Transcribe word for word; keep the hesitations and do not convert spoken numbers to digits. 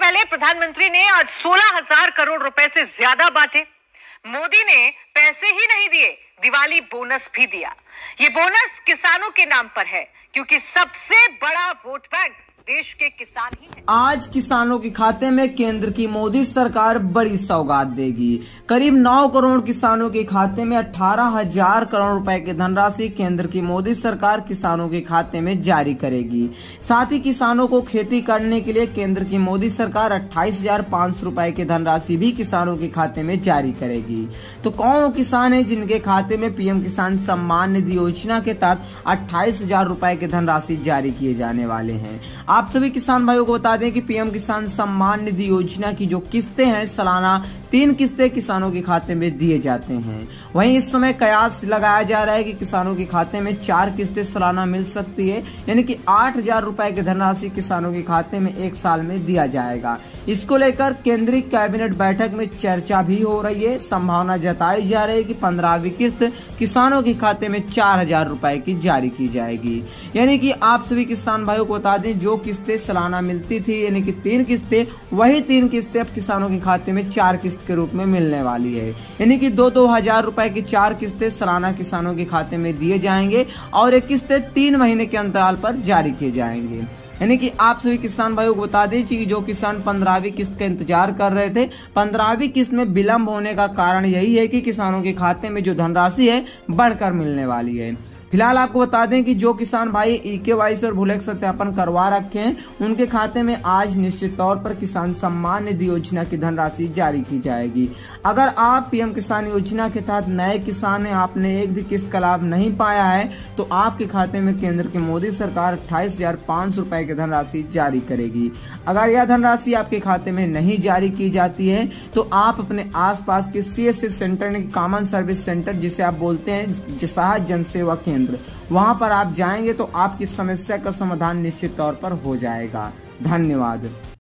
पहले प्रधानमंत्री ने आज सोलह हजार करोड़ रुपए से ज्यादा बांटे। मोदी ने पैसे ही नहीं दिए, दिवाली बोनस भी दिया। ये बोनस किसानों के नाम पर है, क्योंकि सबसे बड़ा वोट बैंक देश के किसान ही हैं। आज किसानों के खाते में केंद्र की मोदी सरकार बड़ी सौगात देगी। करीब नौ करोड़ किसानों के खाते में अठारह हजार करोड़ रुपए की धनराशि केंद्र की मोदी सरकार किसानों के खाते में जारी करेगी। साथ ही किसानों को खेती करने के लिए केंद्र की मोदी सरकार अट्ठाईस हजार पाँच सौ रुपए की धनराशि भी किसानों के खाते में जारी करेगी। तो कौन वो किसान है जिनके खाते में पीएम किसान सम्मान निधि योजना के तहत अट्ठाईस हजार रुपए की धनराशि जारी किए जाने वाले हैं? आप सभी किसान भाइयों को बता दें कि पीएम किसान सम्मान निधि योजना की जो किस्तें हैं, सालाना तीन किस्तें किसानों के खाते में दिए जाते हैं। वहीं इस समय कयास लगाया जा रहा है कि किसानों के खाते में चार किस्तें सालाना मिल सकती है, यानी कि आठ हजार रुपए की धनराशि किसानों के खाते में एक साल में दिया जाएगा। इसको लेकर केंद्रीय कैबिनेट बैठक में चर्चा भी हो रही है। संभावना जताई जा रही है कि पंद्रहवीं किस्त किसानों के खाते में चार हजार रुपए की जारी की जाएगी। यानी कि आप सभी किसान भाइयों को बता दें, जो किस्तें सालाना मिलती थी यानी कि तीन किस्तें, वही तीन किस्तें अब किसानों के खाते में चार किस्त के रूप में मिलने वाली है। यानी कि दो दो हजार रुपए की चार किस्तें सालाना किसानों के खाते में दिए जाएंगे और एक किस्तें तीन महीने के अंतराल पर जारी किए जाएंगे। यानी कि आप सभी किसान भाइयों को बता दें कि जो किसान पंद्रहवीं किस्त का इंतजार कर रहे थे, पंद्रहवीं किस्त में विलंब होने का कारण यही है कि किसानों के खाते में जो धनराशि है बढ़कर मिलने वाली है। फिलहाल आपको बता दें कि जो किसान भाई ई के वाई सी और भूलेख सत्यापन करवा रखे हैं, उनके खाते में आज निश्चित तौर पर किसान सम्मान निधि योजना की धनराशि जारी की जाएगी। अगर आप पीएम किसान योजना के तहत नए किसान हैं, आपने एक भी किस्त का लाभ नहीं पाया है, तो आपके खाते में केंद्र की मोदी सरकार अट्ठाईस हजार पाँच सौ रुपए की धनराशि जारी करेगी। अगर यह धनराशि आपके खाते में नहीं जारी की जाती है, तो आप अपने आसपास के C S C centre, common service centre जिसे आप बोलते हैं, जसाहत जन सेवा केंद्र, वहां पर आप जाएंगे तो आपकी समस्या का समाधान निश्चित तौर पर हो जाएगा। धन्यवाद।